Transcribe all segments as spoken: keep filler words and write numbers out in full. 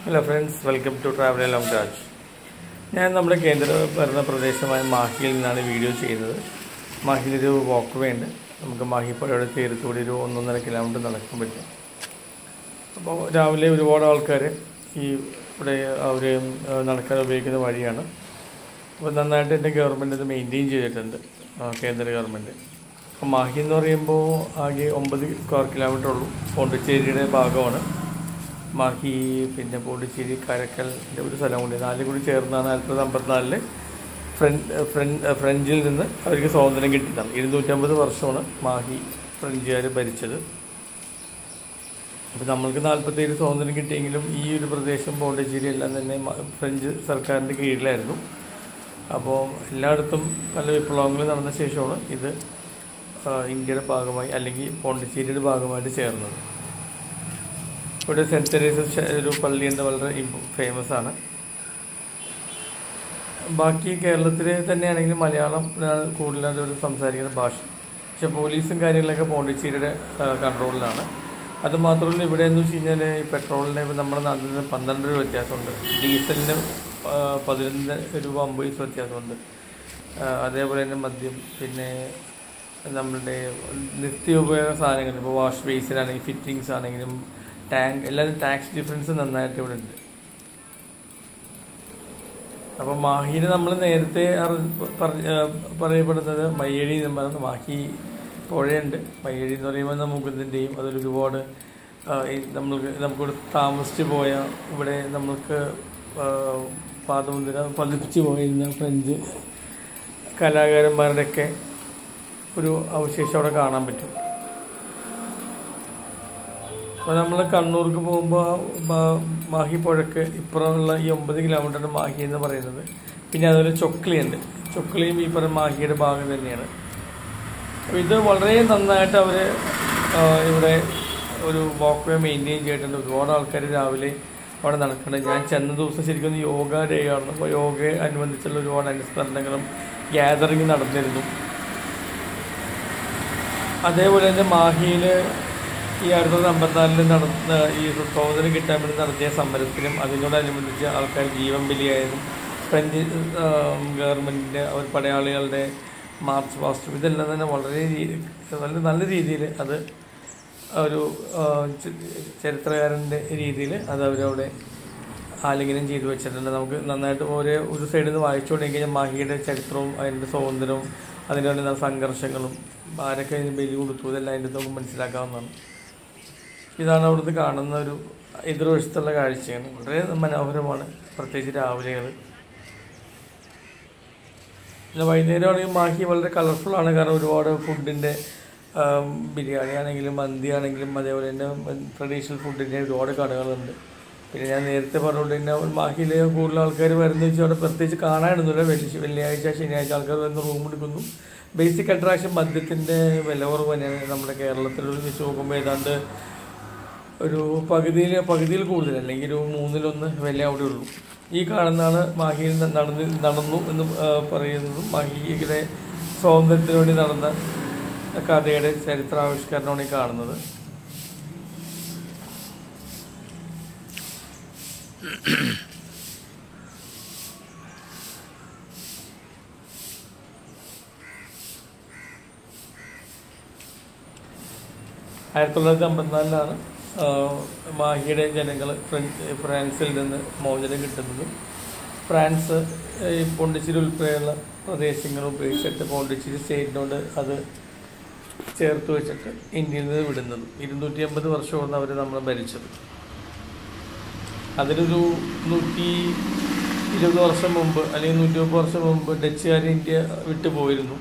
Hello friends, welcome to Travel Along Raj. ഞാൻ നമ്മുടെ കേന്ദ്ര ഭരണ പ്രദേശമായ മാഹിയിൽ നിന്നാണ് വീഡിയോ ചെയ്യുന്നത്. മാഹിയിലൊരു വാക്ക് വേ ഉണ്ട്. നമുക്ക് മാഹി പുഴയുടെ തീരത്തൂടെ ഒരു ഒന്നൊന്നര കിലോമീറ്റർ നടക്കാൻ പറ്റും. അപ്പോൾ രാവിലെ ഒരുപാട് ആൾക്കാർ ഈ ഇവിടെ അവർ നടക്കാൻ ഉപയോഗിക്കുന്ന വഴിയാണ്. അപ്പോൾ നന്നായിട്ട് എൻ്റെ ഗവൺമെൻറ് ഇത് മെയിൻറ്റെയിൻ ചെയ്തിട്ടുണ്ട്, കേന്ദ്ര ഗവൺമെൻറ്. അപ്പോൾ മാഹി എന്ന് പറയുമ്പോൾ ആകെ ഒമ്പത് സ്ക്വയർ കിലോമീറ്റർ ഉള്ളൂ. പോണ്ടിച്ചേരിയുടെ ഭാഗമാണ് മാഹി. പിന്നെ പോണ്ടിച്ചേരി, കാരക്കലിൻ്റെ ഒരു സ്ഥലം കൂടി, നാലും കൂടി ചേർന്നാണ് ആയിരത്തി അമ്പത്തിനാലില് ഫ്രഞ്ച് ഫ്രഞ്ച് ഫ്രഞ്ചിൽ നിന്ന് അവർക്ക് സ്വാതന്ത്ര്യം കിട്ടിയതാണ്. ഇരുന്നൂറ്റമ്പത് വർഷമാണ് മാഹി ഫ്രഞ്ചുകാർ ഭരിച്ചത്. അപ്പോൾ നമ്മൾക്ക് നാൽപ്പത്തേഴ് സ്വാതന്ത്ര്യം കിട്ടിയെങ്കിലും ഈ ഒരു പ്രദേശം പോണ്ടിച്ചേരി എല്ലാം തന്നെ ഫ്രഞ്ച് സർക്കാരിൻ്റെ കീഴിലായിരുന്നു. അപ്പോൾ എല്ലായിടത്തും പല വിപ്ലവങ്ങൾ നടന്ന ശേഷമാണ് ഇത് ഇന്ത്യയുടെ ഭാഗമായി അല്ലെങ്കിൽ പോണ്ടിച്ചേരിയുടെ ഭാഗമായിട്ട് ചേർന്നത്. ഇവിടെ സെൻറ്റ് തെരേസസ് ഒരു പള്ളിയുണ്ട്, വളരെ ഫേമസ് ആണ്. ബാക്കി കേരളത്തിൽ തന്നെയാണെങ്കിലും മലയാളം കൂടുതലായിട്ട് ഒരു സംസാരിക്കുന്ന ഭാഷ. പക്ഷെ പോലീസും കാര്യങ്ങളൊക്കെ പോണ്ടിച്ചേരിയുടെ കൺട്രോളിലാണ്. അത് മാത്രമല്ല, ഇവിടെ എന്ന് വെച്ച് കഴിഞ്ഞാൽ ഈ പെട്രോളിന് നമ്മുടെ നാട്ടിൽ നിന്ന് പന്ത്രണ്ട് രൂപ വ്യത്യാസമുണ്ട്, ഡീസലിന് പതിനൊന്ന് രൂപ അമ്പത് പൈസ വ്യത്യാസമുണ്ട്. അതേപോലെ തന്നെ മദ്യം, പിന്നെ നമ്മളുടെ നിത്യോപയോഗ സാധനങ്ങൾ, ഇപ്പോൾ വാഷ് ബേസിനാണെങ്കിലും ഫിറ്റിങ്സ് ആണെങ്കിലും ടാങ്ക്, എല്ലാവരും ടാക്സ് ഡിഫറൻസ് നന്നായിട്ട് ഇവിടെ ഉണ്ട്. അപ്പോൾ മാഹിയിൽ നമ്മൾ നേരത്തെ പറയപ്പെടുന്നത് മയ്യഴി എന്ന് പറയുന്നത്, മാഹി പുഴയുണ്ട്. മയ്യഴി എന്ന് പറയുമ്പോൾ നമുക്കിതിൻ്റെയും അതിൽ ഒരുപാട് നമ്മൾക്ക് നമുക്കിവിടെ താമസിച്ച് പോയ, ഇവിടെ നമ്മൾക്ക് പാദമുദ്ര പതിപ്പിച്ച് പോയിരുന്ന ഫ്രഞ്ച് കലാകാരന്മാരുടെയൊക്കെ ഒരു അവശേഷം അവിടെ കാണാൻ പറ്റും. അപ്പോൾ നമ്മൾ കണ്ണൂർക്ക് പോകുമ്പോൾ മാഹി പുഴയ്ക്ക് ഇപ്പുറമുള്ള ഈ ഒമ്പത് കിലോമീറ്റർ മാഹി എന്ന് പറയുന്നത്. പിന്നെ അതുപോലെ ചൊക്ലിയുണ്ട്. ചൊക്ലിയും ഈ പറഞ്ഞ മാഹിയുടെ ഭാഗം തന്നെയാണ്. അപ്പോൾ ഇത് വളരെ നന്നായിട്ട് അവർ ഇവിടെ ഒരു വാക്ക് വേ മെയിൻറ്റെയിൻ ചെയ്തിട്ടുണ്ട്. ഒരുപാട് ആൾക്കാർ രാവിലെ അവിടെ നടക്കുന്നുണ്ട്. ഞാൻ ചെന്ന ദിവസം ശരിക്കും യോഗ ഡേ ആണ്. അപ്പോൾ യോഗയെ അനുബന്ധിച്ചുള്ള ഒരുപാട് അനുസ്മരണങ്ങളും ഗ്യാതറിങ് നടന്നിരുന്നു. അതേപോലെ തന്നെ മാഹിയിൽ ഈ ആയിരത്തി തൊള്ളായിരത്തി അമ്പത്തിനാലിൽ നടന്ന ഈ സ്വാതന്ത്ര്യം കിട്ടാൻ വേണ്ടി നടത്തിയ സമരത്തിലും അതിനോടനുബന്ധിച്ച് ആൾക്കാർ ജീവൻ ബലിയായതും ഫ്രഞ്ച് ഗവൺമെൻറ്റിൻ്റെ അവർ പടയാളികളുടെ മാർച്ച് പാസ്റ്റും ഇതെല്ലാം തന്നെ വളരെ വളരെ നല്ല രീതിയിൽ അത് ഒരു ചരിത്രകാരൻ്റെ രീതിയിൽ അത് അവരവിടെ ആലിംഗനം ചെയ്തു വെച്ചിട്ടുണ്ട്. നമുക്ക് നന്നായിട്ട് ഒരേ ഒരു സൈഡിൽ നിന്ന് വായിച്ചുകൊണ്ടെങ്കിൽ കഴിഞ്ഞാൽ മാഹിയുടെ ചരിത്രവും അതിൻ്റെ സ്വാതന്ത്ര്യവും അതിൻ്റെ തന്നെ സംഘർഷങ്ങളും ആരൊക്കെ അതിന് ബലി കൊടുത്തു ഇതെല്ലാം അതിൻ്റെ നമുക്ക് മനസ്സിലാക്കാവുന്നതാണ്. ഇതാണ് അവിടുന്ന് കാണുന്ന ഒരു എതിർവശത്തുള്ള കാഴ്ചയാണ്. വളരെ മനോഹരമാണ്, പ്രത്യേകിച്ച് രാവിലെകൾ. പിന്നെ വൈകുന്നേരമാണെങ്കിൽ മാഹി വളരെ കളർഫുള്ളാണ്. കാരണം ഒരുപാട് ഫുഡിൻ്റെ ബിരിയാണി ആണെങ്കിലും മന്തി ആണെങ്കിലും അതേപോലെ തന്നെ ട്രഡീഷണൽ ഫുഡിൻ്റെ ഒരുപാട് കടകളുണ്ട്. പിന്നെ ഞാൻ നേരത്തെ പറഞ്ഞുകൊണ്ട് തന്നെ മാഹിയിൽ കൂടുതൽ ആൾക്കാർ വരുന്നത് വെച്ചാൽ അവിടെ പ്രത്യേകിച്ച് കാണാനൊന്നുമില്ല. വെള്ളി വെള്ളിയാഴ്ച ശനിയാഴ്ച ആൾക്കാർ വന്ന് റൂം എടുക്കുന്നു. ബേസിക് അട്രാക്ഷൻ മദ്യത്തിൻ്റെ വില കുറവ് തന്നെയാണ്. നമ്മുടെ കേരളത്തിൽ വെച്ച് നോക്കുമ്പോൾ ഏതാണ്ട് ഒരു പകുതിയിൽ പകുതിയിൽ കൂടുതൽ അല്ലെങ്കിൽ ഒരു മൂന്നിലൊന്ന് വില അവിടെ ഉള്ളൂ. ഈ കാണുന്നതാണ് മാഹിയിൽ നടന്ന് നടന്നു എന്ന് പറയുന്നതും മാഹിയുടെ സ്വാതന്ത്ര്യത്തിന് വേണ്ടി നടന്ന കഥയുടെ ചരിത്രാവിഷ്കരണമാണ് ഈ കാണുന്നത്. ആയിരത്തി തൊള്ളായിരത്തി അമ്പത്തിനാലിലാണ് മാഹിയുടെ ജനങ്ങൾ ഫ്രഞ്ച് ഫ്രാൻസിൽ നിന്ന് മോചനം കിട്ടുന്നതും ഫ്രാൻസ് ഈ പോണ്ടിച്ചേരി ഉൾപ്പെടെയുള്ള പ്രദേശങ്ങൾ ഉപയോഗിച്ചിട്ട് പോണ്ടിച്ചേരി സ്റ്റേറ്റിനോട് അത് ചേർത്ത് വെച്ചിട്ട് ഇന്ത്യയിൽ നിന്ന് വിടുന്നതും. ഇരുന്നൂറ്റി അമ്പത് വർഷമാണ് അവർ നമ്മൾ ഭരിച്ചത്. അതിലൊരു നൂറ്റി ഇരുപത് വർഷം മുമ്പ് അല്ലെങ്കിൽ നൂറ്റി മുപ്പത് വർഷം മുമ്പ് ഡച്ചുകാർ ഇന്ത്യ വിട്ടു പോയിരുന്നു.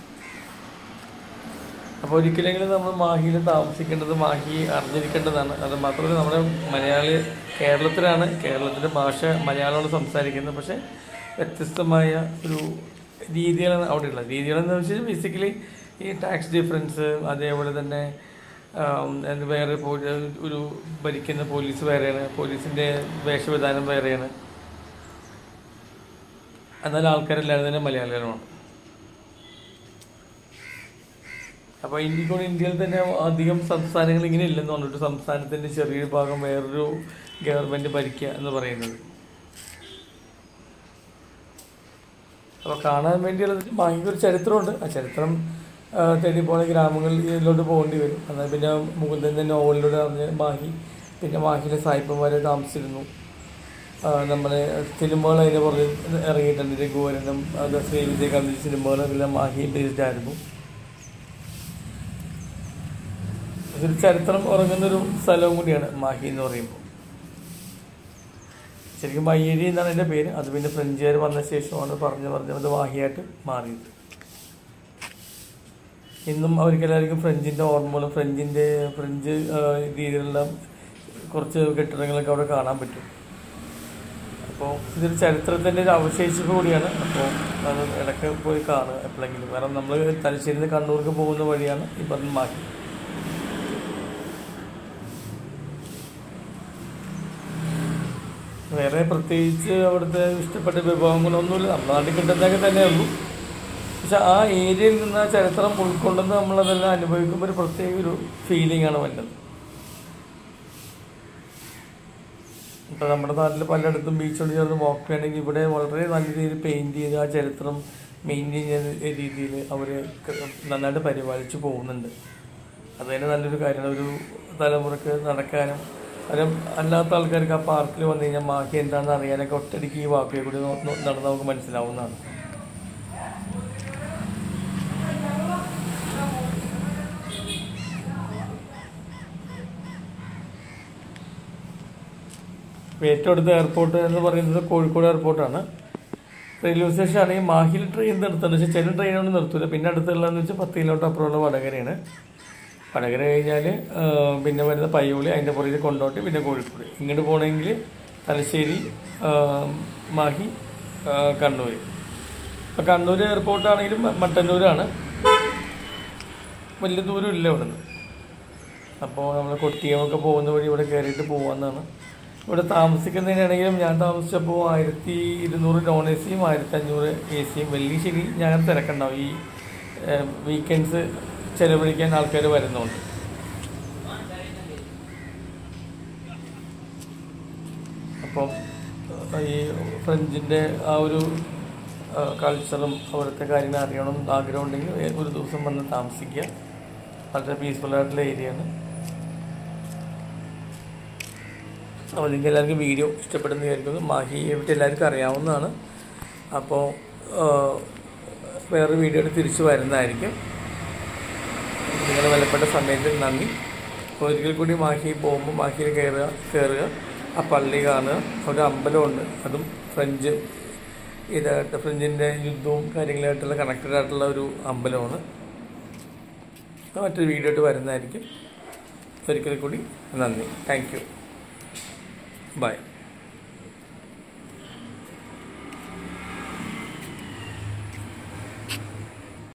അപ്പോൾ ഒരിക്കലെങ്കിലും നമ്മൾ മാഹിയിൽ താമസിക്കേണ്ടത്, മാഹി അറിഞ്ഞിരിക്കേണ്ടതാണ്. അത് മാത്രമല്ല, നമ്മുടെ മലയാളി കേരളത്തിലാണ്, കേരളത്തിൻ്റെ ഭാഷ മലയാളമാണ് സംസാരിക്കുന്നത്. പക്ഷേ വ്യത്യസ്തമായ ഒരു രീതികളാണ് അവിടെ ഉള്ളത്. രീതികളെന്ന് വെച്ചാൽ ബേസിക്കലി ഈ ടാക്സ് ഡിഫറൻസ്, അതേപോലെ തന്നെ വേറെ ഒരു ഭരിക്കുന്ന പോലീസ് വേറെയാണ്, പോലീസിൻ്റെ വേഷവിധാനം വേറെയാണ്. എന്നാൽ ആൾക്കാരെല്ലാവരും തന്നെ മലയാളികളുമാണ്. അപ്പോൾ ഇന്ത്യക്കൂടെ ഇന്ത്യയിൽ തന്നെ അധികം സംസ്ഥാനങ്ങൾ ഇങ്ങനെ ഇല്ലെന്ന് പറഞ്ഞിട്ട് സംസ്ഥാനത്തിൻ്റെ ചെറിയൊരു ഭാഗം വേറൊരു ഗവൺമെൻറ് ഭരിക്കുക എന്ന് പറയുന്നത്. അപ്പോൾ കാണാൻ വേണ്ടിയുള്ളത് മാഹിക്ക് ഒരു ചരിത്രമുണ്ട്. ആ ചരിത്രം തേടി പോകുന്ന ഗ്രാമങ്ങളിലോട്ട് പോകേണ്ടി വരും. എന്നാൽ പിന്നെ മുകുന്ദൻ്റെ നോവലിലൂടെ അറിഞ്ഞ് മാഹി, പിന്നെ മാഹിയിലെ സായിപ്പന്മാരെ താമസിച്ചിരുന്നു. നമ്മളെ സിനിമകൾ അതിനെ പുറത്ത് ഇറങ്ങിയിട്ടുണ്ട്. രഘുവരനും അത് ശ്രീ വിജയകാന്ത് സിനിമകളെല്ലാം മാഹി ബേസ്ഡ് ആയിരുന്നു. ഇതൊരു ചരിത്രം ഉറങ്ങുന്നൊരു സ്ഥലവും കൂടിയാണ് മാഹി എന്ന് പറയുമ്പോൾ. ശരിക്കും മയ്യേരി എന്നാണ് എൻ്റെ പേര്. അത് പിന്നെ ഫ്രഞ്ചുകാർ വന്ന ശേഷമാണ് പറഞ്ഞ് പറഞ്ഞ് അത് മാഹിയായിട്ട് മാറിയത്. ഇന്നും അവർക്കെല്ലാവർക്കും ഫ്രഞ്ചിൻ്റെ ഓർമ്മകളും ഫ്രഞ്ചിൻ്റെ ഫ്രഞ്ച് രീതിയിലുള്ള കുറച്ച് കെട്ടിടങ്ങളൊക്കെ അവിടെ കാണാൻ പറ്റും. അപ്പോൾ ഇതൊരു ചരിത്രത്തിൻ്റെ ഒരു അവശേഷിപ്പ് കൂടിയാണ്. അപ്പോൾ അത് ഇടയ്ക്ക് പോയി കാണുക എപ്പോഴെങ്കിലും. കാരണം നമ്മൾ തലശ്ശേരിയിൽ നിന്ന് കണ്ണൂർക്ക് പോകുന്ന വഴിയാണ് ഈ പറഞ്ഞ മാഹി. വേറെ പ്രത്യേകിച്ച് അവിടുത്തെ ഇഷ്ടപ്പെട്ട വിഭവങ്ങളൊന്നുമില്ല. നമ്മുടെ നാട്ടിൽ കിട്ടുന്നതൊക്കെ തന്നെയുള്ളൂ. പക്ഷെ ആ ഏരിയയിൽ നിന്ന് ആ ചരിത്രം ഉൾക്കൊണ്ടെന്ന് നമ്മളതെല്ലാം അനുഭവിക്കുമ്പോൾ ഒരു പ്രത്യേക ഒരു ഫീലിംഗാണ് വരുന്നത്. ഇപ്പം നമ്മുടെ നാട്ടിൽ പലയിടത്തും ബീച്ചോട് ചേർന്ന് വാക്ക് ചെയ്യണമെങ്കിൽ ഇവിടെ വളരെ നല്ല രീതിയിൽ പെയിൻറ്റ് ചെയ്ത് ആ ചരിത്രം മെയിൻറ്റെയിൻ ചെയ്യുന്ന രീതിയിൽ അവർ നന്നായിട്ട് പരിപാലിച്ച് പോകുന്നുണ്ട്. അത് തന്നെ നല്ലൊരു കാര്യമാണ്. ഒരു തലമുറക്ക് നടക്കാനും അതും അല്ലാത്ത ആൾക്കാർക്ക് ആ പാർക്കിൽ വന്നു കഴിഞ്ഞാൽ മാഹി എന്താണെന്ന് അറിയാനൊക്കെ ഒറ്റയടിക്ക് ഈ വാക്കിയെ കൂടി നടന്ന് നമുക്ക് മനസ്സിലാവുന്നതാണ്. ഏറ്റവും അടുത്ത എയർപോർട്ട് എന്ന് പറയുന്നത് കോഴിക്കോട് എയർപോർട്ടാണ്. റെയിൽവേ സ്റ്റേഷൻ ആണെങ്കിൽ മാഹിയിൽ ട്രെയിൻ നിർത്തുന്നുണ്ട്. പക്ഷേ ചില ട്രെയിനൊന്നും നിർത്തില്ല. പിന്നെ അടുത്തുള്ളതെന്ന് വെച്ചാൽ പത്ത് കിലോമീറ്റർ അപ്പുറമുള്ള വടകരയാണ്. വടകര കഴിഞ്ഞാൽ പിന്നെ വരുന്ന പയ്യോളി, അതിൻ്റെ പുറകിൽ കൊണ്ടോട്ടി, പിന്നെ കോഴിക്കോട്. ഇങ്ങോട്ട് പോകണമെങ്കിൽ തലശ്ശേരി, മാഹി, കണ്ണൂർ. അപ്പോൾ കണ്ണൂർ എയർപോർട്ടാണെങ്കിലും മട്ടന്നൂരാണ്. വലിയ ദൂരമില്ല ഇവിടെ നിന്ന്. അപ്പോൾ നമ്മൾ കൊട്ടിയമൊക്കെ പോകുന്ന വഴി ഇവിടെ കയറിയിട്ട് പോകാമെന്നാണ്. ഇവിടെ താമസിക്കുന്നതിനാണെങ്കിലും ഞാൻ താമസിച്ചപ്പോൾ ആയിരത്തി ഇരുന്നൂറ് നോൺ എ സിയും ആയിരത്തി അഞ്ഞൂറ് എ സിയും. വെള്ളി ശനി ഞാൻ തിരക്കുണ്ടാവും. ഈ വീക്കെൻഡ്സ് ചെലവഴിക്കാൻ ആൾക്കാർ വരുന്നുണ്ട്. അപ്പം ഈ ഫ്രഞ്ചിൻ്റെ ആ ഒരു കൾച്ചറും അവിടുത്തെ കാര്യങ്ങൾ അറിയണം ആഗ്രഹം ഉണ്ടെങ്കിൽ ഒരു ദിവസം വന്ന് താമസിക്കുക. വളരെ പീസ്ഫുള്ളായിട്ടുള്ള ഏരിയയാണ്. അപ്പോൾ നിങ്ങൾക്ക് എല്ലാവർക്കും വീഡിയോ ഇഷ്ടപ്പെടുന്ന വിചാരിക്കുന്നു. മാഹിയെ പറ്റി എല്ലാവർക്കും അറിയാവുന്നതാണ്. അപ്പോൾ വേറൊരു വീഡിയോ തിരിച്ചു വരുന്നതായിരിക്കും. നിങ്ങളുടെ വിലപ്പെട്ട സമയത്തിന് നന്ദി. അപ്പോൾ ഒരിക്കൽ കൂടി മാഹി പോകുമ്പോൾ മാഹിയിൽ കയറുക കയറുക ആ പള്ളി കാണുക. ഒരു അമ്പലമുണ്ട്, അതും ഫ്രഞ്ച് ഇതായിട്ട് ഫ്രഞ്ചിൻ്റെ യുദ്ധവും കാര്യങ്ങളായിട്ടുള്ള കണക്റ്റഡ് ആയിട്ടുള്ള ഒരു അമ്പലമാണ്. മറ്റൊരു വീഡിയോ ആയിട്ട് വരുന്നതായിരിക്കും. ഒരിക്കൽ കൂടി നന്ദി. Thank you. ബൈ.